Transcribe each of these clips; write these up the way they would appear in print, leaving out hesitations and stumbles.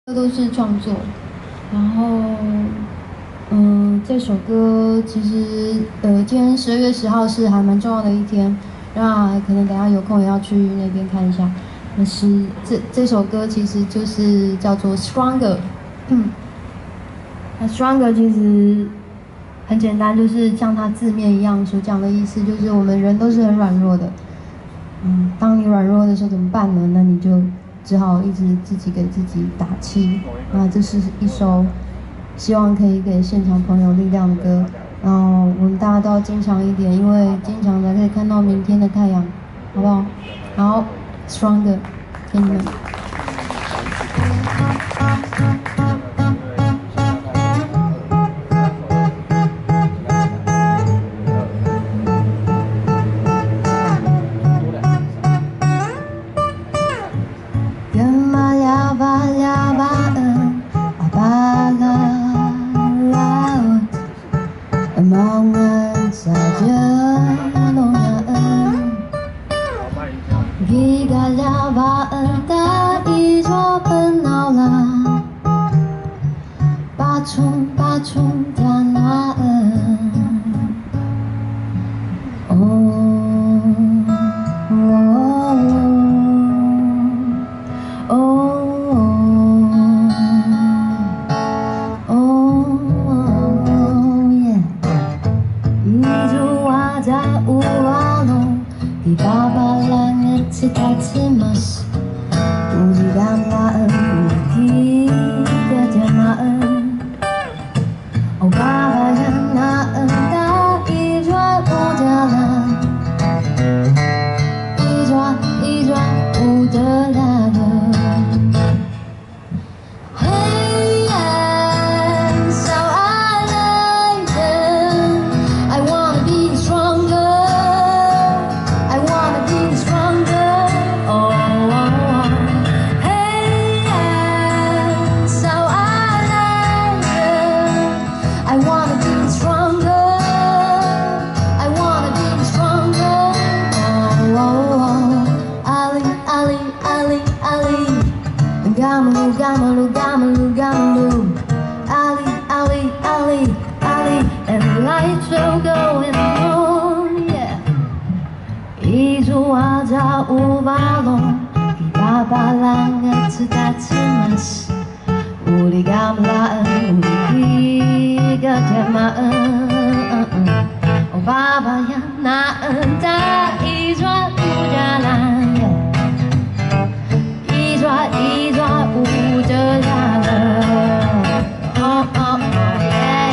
都是创作，然后，这首歌其实，今天12月10号是还蛮重要的一天，那可能等一下有空也要去那边看一下。但是这首歌其实就是叫做 Stronger， 那 Stronger 其实很简单，就是像它字面一样所讲的意思，就是我们人都是很软弱的。当你软弱的时候怎么办呢？那你就只好一直自己给自己打气。那这是一首希望可以给现场朋友力量的歌。然后我们大家都要坚强一点，因为坚强才可以看到明天的太阳，好不好？好 ，Stronger， 给你们。Omongan saja nongaan Gigala tak ijo penaula Pacung danaan Di bawah langit setas-semas Ulidan laan Ulihi kejamaan Oh baba yang naan Tak ijwa udalan Ijwa udalan Gamalu Ali and the lights will going on, yeah. Ijo aja ubalong Di bawah langit setas-semas Uli gamelan Uli kejamaan Oh baba yang naan Tak ijo udalan, yeah. Ijwa udalan yeah.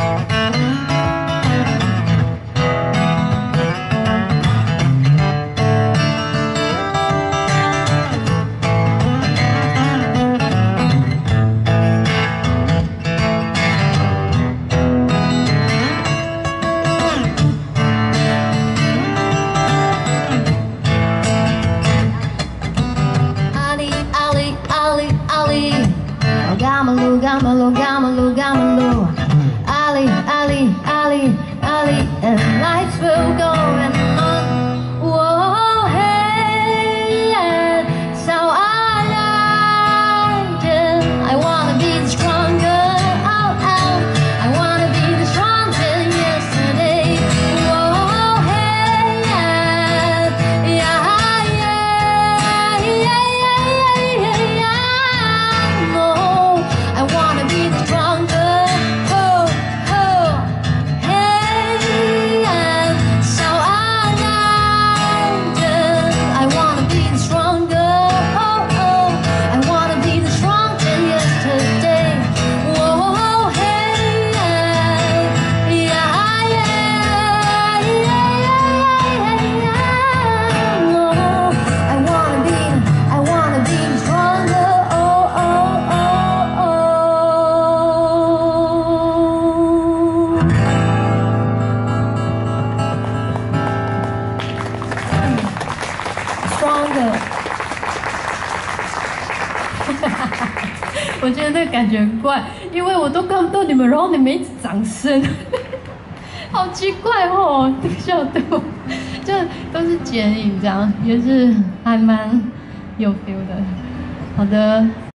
Gamalu Ali and lights will go and on. Whoa, hey, yeah. So I like it. I wanna be the stronger. Oh, I wanna be the stronger than yesterday. Whoa, hey, yeah. No, I wanna be the stronger. Stronger 我觉得那个感觉很怪，因为我都看不到你们，然后你们一直掌声，好奇怪哦，这个效果，就都是剪影这样，也是还蛮有 feel 的。好的。